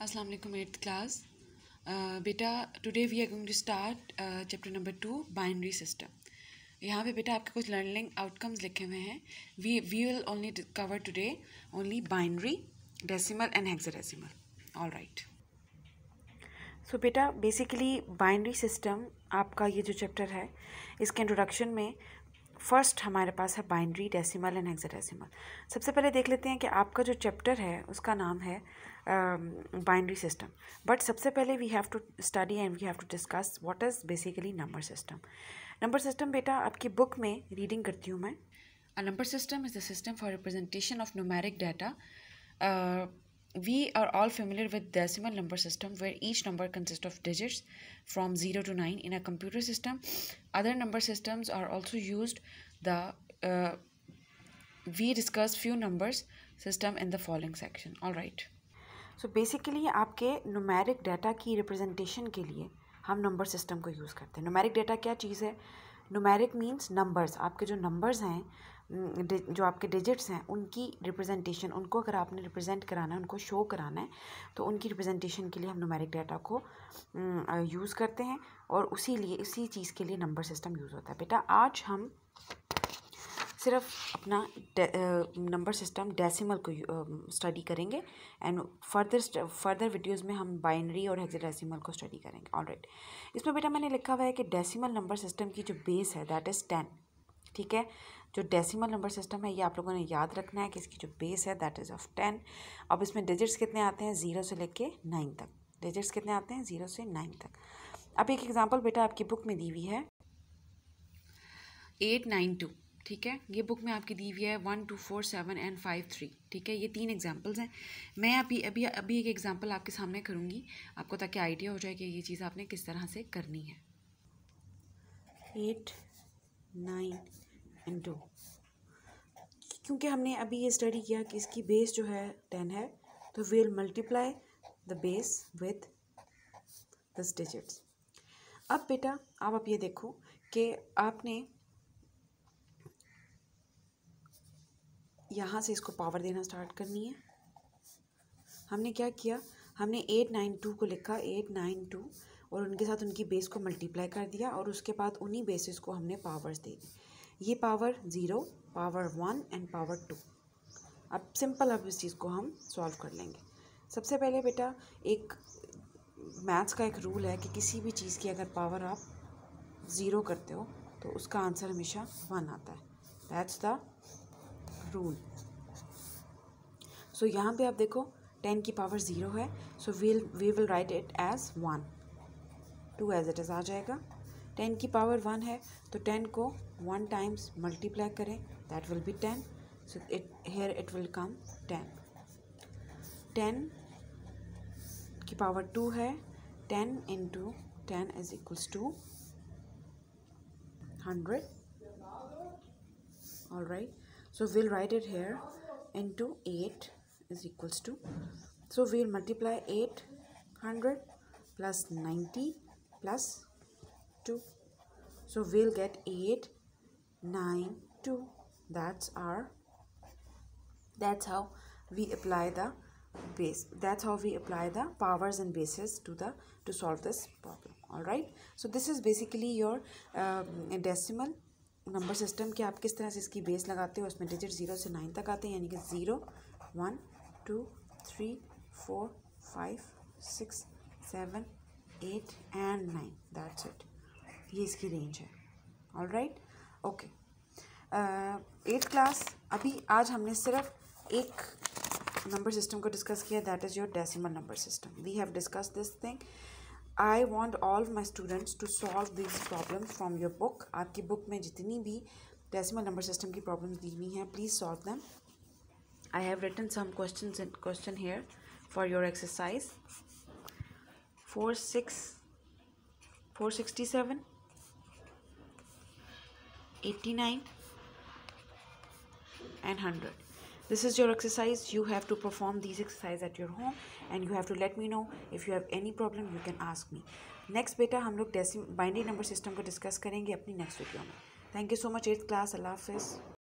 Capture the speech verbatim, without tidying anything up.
Assalamu alaikum eighth class. Uh, बेटा today we are going to start chapter number two binary system. यहाँ पे बेटा आपके कुछ लर्निंग आउटकम्स लिखे हुए हैं. We we will only cover today only binary, decimal and hexadecimal. All right. So बेटा बेसिकली बाइनरी सिस्टम आपका ये जो चैप्टर है इसके इंट्रोडक्शन में फर्स्ट हमारे पास है बाइनरी, डेसिमल एंड हेक्साडेसिमल. सबसे पहले देख लेते हैं कि आपका जो चैप्टर है उसका नाम है बाइनरी सिस्टम. बट सबसे पहले we have to study and we have to discuss what is basically number system. Number system बेटा आपकी बुक में रीडिंग करती हूँ मैं. A number system is the system for representation of numeric data. We are all familiar with decimal number system where each number consists of digits from zero to nine. In a computer system, other number systems are also used. The uh, we discuss few numbers system in the following section. All right. So basically आपके numeric data की representation के लिए हम number system को use करते हैं. numeric data क्या चीज़ है? numeric means numbers. आपके जो numbers हैं, जो आपके डिजिट्स हैं, उनकी रिप्रेजेंटेशन, उनको अगर आपने रिप्रेजेंट कराना है, उनको शो कराना है, तो उनकी रिप्रेजेंटेशन के लिए हम न्यूमेरिक डाटा को यूज़ करते हैं और उसी लिए इसी चीज़ के लिए नंबर सिस्टम यूज़ होता है. बेटा आज हम सिर्फ अपना नंबर सिस्टम डेसिमल को स्टडी करेंगे एंड फर्दर फर्दर वीडियोस में हम बाइनरी और हेक्साडेसिमल को स्टडी करेंगे. ऑलराइट. इसमें बेटा मैंने लिखा हुआ है कि डेसिमल नंबर सिस्टम की जो बेस है दैट इज़ टेन. ठीक है. जो डेसिमल नंबर सिस्टम है ये आप लोगों ने याद रखना है कि इसकी जो बेस है दैट इज़ ऑफ टेन. अब इसमें डिजिट्स कितने आते हैं? ज़ीरो से लेके नाइन तक. डिजिट्स कितने आते हैं? ज़ीरो से नाइन तक. अब एक एग्जांपल बेटा आपकी बुक में दी हुई है एट नाइन टू. ठीक है. ये बुक में आपकी दी हुई है one two four seven and five three. ठीक है. ये तीन एग्जांपल्स हैं. मैं अभी अभी अभी एक एग्जांपल आपके सामने करूँगी आपको, ताकि आइडिया हो जाए कि ये चीज़ आपने किस तरह से करनी है. Eight nine and two. क्योंकि हमने अभी ये स्टडी किया कि इसकी बेस जो है टेन है, तो we will multiply the base with this digits. अब बेटा आप अब ये देखो कि आपने यहाँ से इसको पावर देना स्टार्ट करनी है. हमने क्या किया? हमने एट नाइन टू को लिखा एट नाइन टू और उनके साथ उनकी बेस को मल्टीप्लाई कर दिया और उसके बाद उन्हीं बेसिस को हमने पावर्स दे दी. ये power zero, power one and power two. अब सिंपल अब इस चीज़ को हम सॉल्व कर लेंगे. सबसे पहले बेटा एक मैथ्स का एक रूल है कि किसी भी चीज़ की अगर पावर आप ज़ीरो करते हो तो उसका आंसर हमेशा वन आता है. That's the rule. सो यहाँ पे आप देखो टेन की पावर ज़ीरो है, so we'll we will write it as one. Two as it is आ जाएगा. टेन की पावर वन है तो टेन को वन टाइम्स मल्टीप्लाई करें, that will be ten. So it here it will come ten. Ten की power two है, ten into ten is equals to hundred. All right. So we'll write it here into eight is equals to. So we'll multiply eight hundred plus ninety plus two. So we'll get eight, nine, two. That's our, that's how we apply the base. That's how we apply the powers and bases to the, to solve this problem. All right. So this is basically your uh, decimal number system कि आप किस तरह से इसकी base लगाते हो. उसमें digit zero से नाइन तक आते हैं, यानी कि zero, one, two, three, four, five, six, seven, eight and nine. That's it. ये इसकी रेंज है. All right. Okay. Eighth class अभी आज हमने सिर्फ एक नंबर सिस्टम को डिस्कस किया, that is your decimal number system. We have discuss this thing. I want all my students to solve this problem from your book. आपकी book में जितनी भी डेसिमल नंबर सिस्टम की प्रॉब्लम्स दी हुई हैं, please solve them. I have written some questions and question here for your exercise. Four six four sixty seven, eighty nine and one hundred. This is your exercise. You have to perform these exercise at your home and you have to let me know if you have any problem. You can ask me. Next बेटा हम लोग decimal binary number system को discuss करेंगे अपनी next video में. Thank you so much eighth class. अल्लाह हाफिज़.